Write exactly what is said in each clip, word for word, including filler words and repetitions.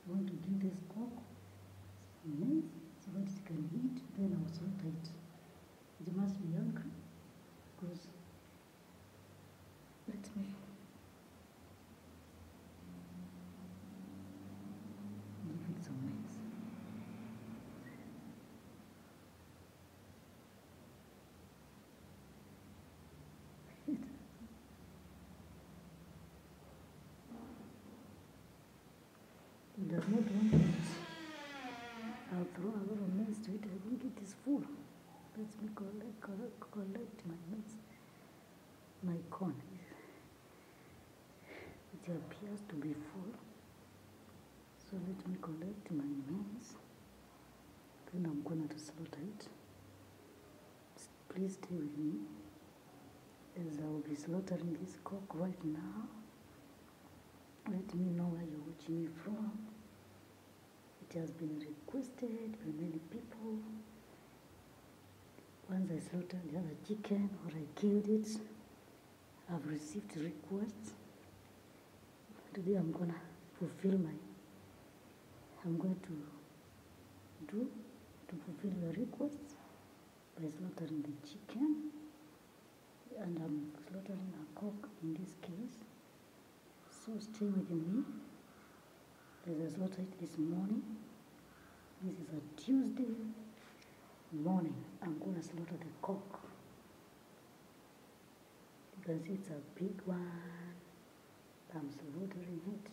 I'm going to give this cock some maize so that it can eat, then I'll slaughter it. It must be hungry because let me give it some maize. It does not want it. I'll throw a lot of maize to it. I think it is full. Let me collect, collect, collect my maize, my corn. It appears to be full. So let me collect my maize. Then I'm going to slaughter it. Please stay with me as I will be slaughtering this cock right now. Let me know where you're watching me from. It has been requested by many people. Once I slaughtered the other chicken or I killed it, I've received requests. Today I'm gonna fulfill my, I'm going to do, to fulfill the requests by slaughtering the chicken. And I'm slaughtering a cock in this case. So stay with me as I slaughter it this morning. This is a Tuesday morning. I'm going to slaughter the cock. You can see it's a big one. I'm slaughtering it.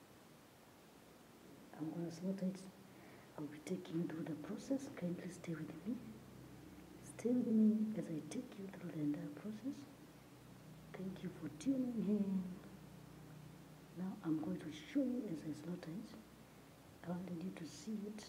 I'm going to slaughter it. I'll be taking you through the process. Kindly stay with me. Stay with me as I take you through the entire process. Thank you for tuning in. Now I'm going to show you as I slaughter it. I wanted you to see it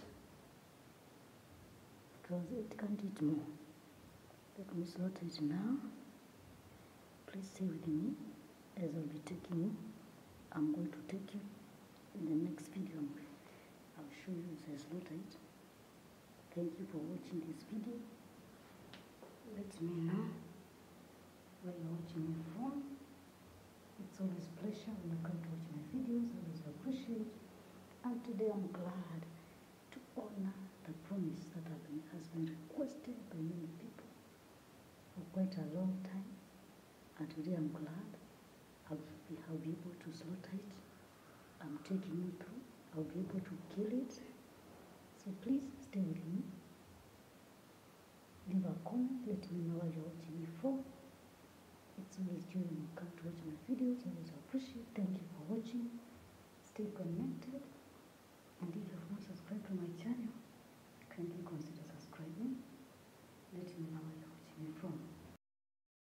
because it can't eat more. Let me slaughter it now. Please stay with me as I'll be taking you. I'm going to take you in the next video. I'll show you as I slaughter it. Thank you for watching this video. Let me know where you're watching me from. It's always a pleasure when you come to watch my videos. I always appreciate. And today I'm glad to honor the promise that has been requested by many people for quite a long time. And today I'm glad I'll be, I'll be able to slaughter it. I'm taking you through. I'll be able to kill it. So please stay with me. Leave a comment. Let me know where you're watching me from. It's always joy when you come to watch my videos. I always appreciate. Thank you for watching. Stay connected.